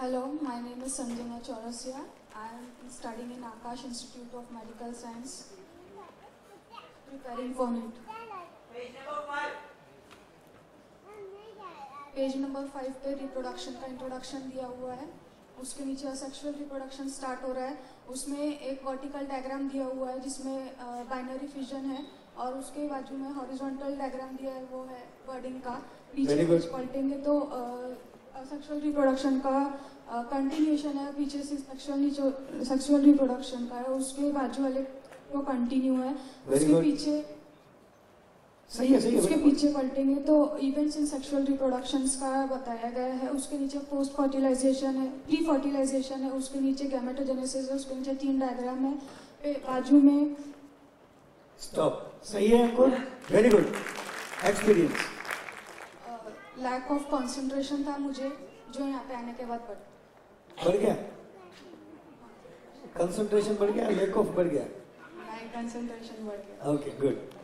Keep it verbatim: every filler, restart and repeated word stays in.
Hello, my name is Sanjana Chourasia. I am studying in Akash Institute of Medical Science, preparing for NEET. Page number five. Page number five पे reproduction का introduction दिया हुआ है. उसके नीचे sexual reproduction start हो रहा है. उसमें एक वर्टिकल डायग्राम दिया हुआ है जिसमें बाइनरी फिजन है और उसके बाजू में हॉरिजॉन्टल डायग्राम दिया है, वो है बर्डिंग का. पीछे कुछ पलटेंगे तो सेक्सुअल रिप्रोडक्शन का कंटिन्यूएशन है. पीछे से सेक्सुअल सेक्सुअल रिप्रोडक्शन का है, उसके बाजू वाले वो कंटिन्यू है. उसके पीछे सही है, सही है. उसके पीछे पलटेंगे तो इवेंट्स इन सेक्सुअल रिप्रोडक्शंस का बताया गया है. उसके नीचे पोस्ट फर्टिलाइजेशन है, प्री फर्टिलाइजेशन है, उसके नीचे गैमेटोजेनेसिस है, उसके नीचे तीन डायग्राम है. बाजू में स्टॉप. सही है, good, very good. Experience. Lack of concentration था मुझे, जो यहाँ पे आने के बाद बढ़ बढ़ गया. कंसंट्रेशन बढ़ गया, लैक ऑफ बढ़ गया. कंसंट्रेशन बढ़ गया. Okay, good.